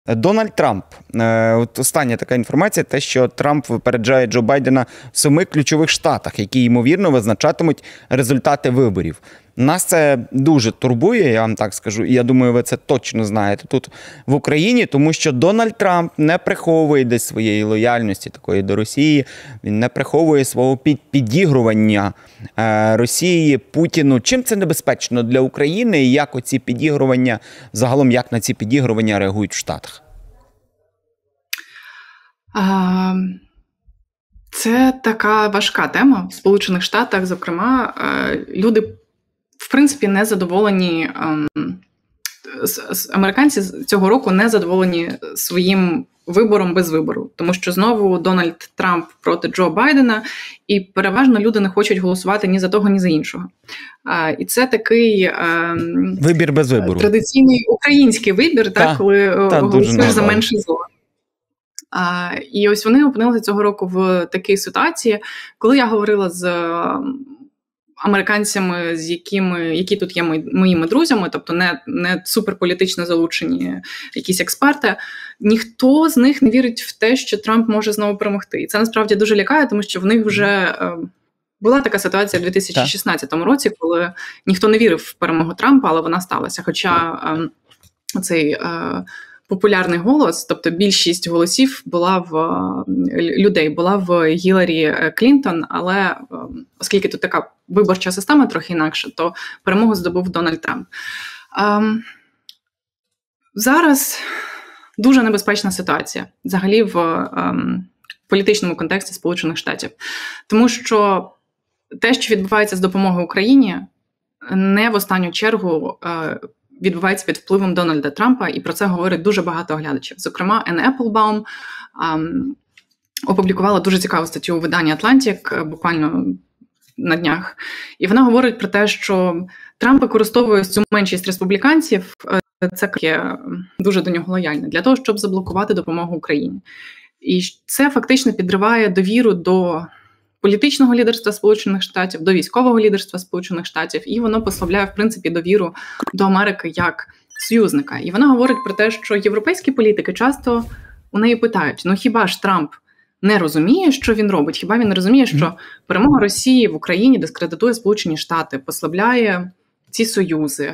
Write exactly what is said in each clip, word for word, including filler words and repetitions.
Дональд Трамп. От остання така інформація, те, що Трамп випереджає Джо Байдена в семи ключових штатах, які, ймовірно, визначатимуть результати виборів. Нас це дуже турбує, я вам так скажу, і я думаю, ви це точно знаєте тут в Україні, тому що Дональд Трамп не приховує десь своєї лояльності такої до Росії, він не приховує свого підігрування Росії, Путіну. Чим це небезпечно для України і як оці підігрування, загалом як на ці підігрування реагують в Штатах? А, це така важка тема. В Сполучених Штатах, зокрема, люди в принципі, не задоволені, американці цього року не задоволені своїм вибором без вибору. Тому що знову Дональд Трамп проти Джо Байдена, і переважно люди не хочуть голосувати ні за того, ні за іншого. І це такий вибір без вибору. Традиційний український вибір, та, так, коли та, голосуєш за менше зло. А, і ось вони опинилися цього року в такій ситуації, коли я говорила з американцями, з якими, які тут є мої, моїми друзями, тобто не, не суперполітично залучені якісь експерти, ніхто з них не вірить в те, що Трамп може знову перемогти. І це насправді дуже лякає, тому що в них вже е, була така ситуація в дві тисячі шістнадцятому році, коли ніхто не вірив в перемогу Трампа, але вона сталася. Хоча е, цей е, популярний голос, тобто більшість голосів була в людей, була в Гіларі Клінтон, але оскільки тут така виборча система трохи інакша, то перемогу здобув Дональд Трамп. Ем, зараз дуже небезпечна ситуація взагалі в ем, політичному контексті Сполучених Штатів. Тому що те, що відбувається з допомогою Україні, не в останню чергу е, відбувається під впливом Дональда Трампа, і про це говорить дуже багато оглядачів. Зокрема, Енн Еплбаум ем, опублікувала дуже цікаву статтю у виданні «Атлантик» буквально на днях. І вона говорить про те, що Трамп використовує цю меншість республіканців, це є дуже до нього лояльне, для того, щоб заблокувати допомогу Україні. І це фактично підриває довіру до політичного лідерства Сполучених Штатів, до військового лідерства Сполучених Штатів, і воно послабляє, в принципі, довіру до Америки як союзника. І вона говорить про те, що європейські політики часто у неї питають, ну хіба ж Трамп не розуміє, що він робить? Хіба він не розуміє, що перемога Росії в Україні дискредитує Сполучені Штати, послабляє ці союзи,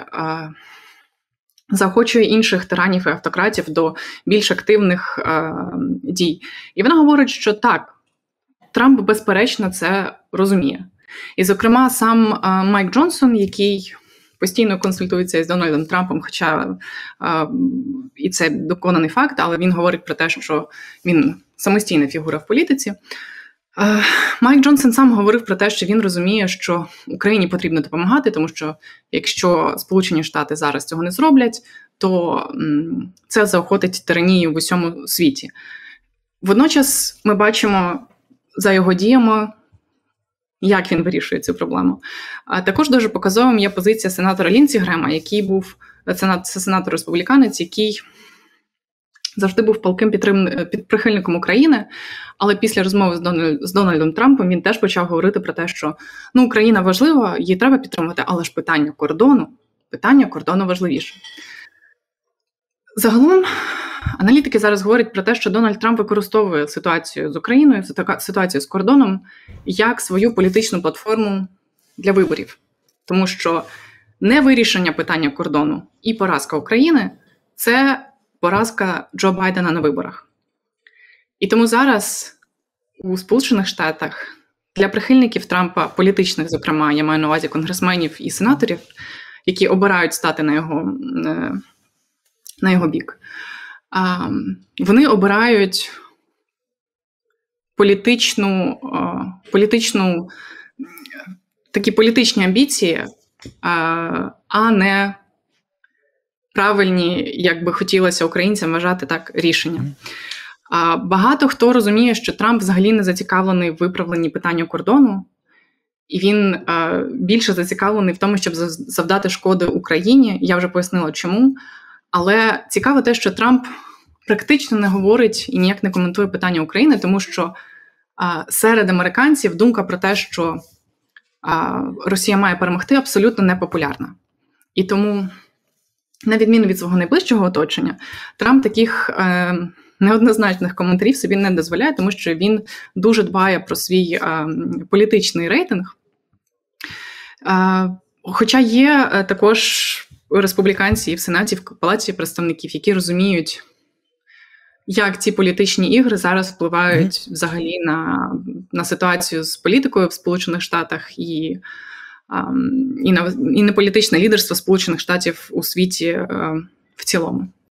заохочує інших тиранів і автократів до більш активних дій? І вона говорить, що так, Трамп, безперечно, це розуміє. І, зокрема, сам а, Майк Джонсон, який постійно консультується із Дональдом Трампом, хоча а, і це доконаний факт, але він говорить про те, що він самостійна фігура в політиці. А, Майк Джонсон сам говорив про те, що він розуміє, що Україні потрібно допомагати, тому що якщо Сполучені Штати зараз цього не зроблять, то м, це заохотить тиранію в усьому світі. Водночас ми бачимо за його діями, як він вирішує цю проблему. А також дуже показовим є позиція сенатора Лінсі Грема, який був це сенатор-республіканець, який завжди був палким підтрим... прихильником України, але після розмови з, Дональд... з Дональдом Трампом він теж почав говорити про те, що ну, Україна важлива, її треба підтримувати, але ж питання кордону, питання кордону важливіше. Загалом, аналітики зараз говорять про те, що Дональд Трамп використовує ситуацію з Україною, ситуацію з кордоном, як свою політичну платформу для виборів. Тому що невирішення питання кордону і поразка України – це поразка Джо Байдена на виборах. І тому зараз у Сполучених Штатах для прихильників Трампа, політичних, зокрема, я маю на увазі конгресменів і сенаторів, які обирають стати на його, на його бік, вони обирають політичну, політичну, такі політичні амбіції, а не правильні, як би хотілося українцям вважати так, рішення. Багато хто розуміє, що Трамп взагалі не зацікавлений в виправленні питання кордону, і він більше зацікавлений в тому, щоб завдати шкоди Україні. Я вже пояснила, чому. Але цікаво те, що Трамп практично не говорить і ніяк не коментує питання України, тому що а, серед американців думка про те, що а, Росія має перемогти, абсолютно непопулярна. І тому на відміну від свого найближчого оточення, Трамп таких е, неоднозначних коментарів собі не дозволяє, тому що він дуже дбає про свій е, політичний рейтинг. Е, хоча є е, також республіканці і в Сенаті, в Палаті представників, які розуміють, як ці політичні ігри зараз впливають mm-hmm. взагалі на, на ситуацію з політикою в Сполучених Штатах і, um, і, на, і на політичне лідерство Сполучених Штатів у світі uh, в цілому.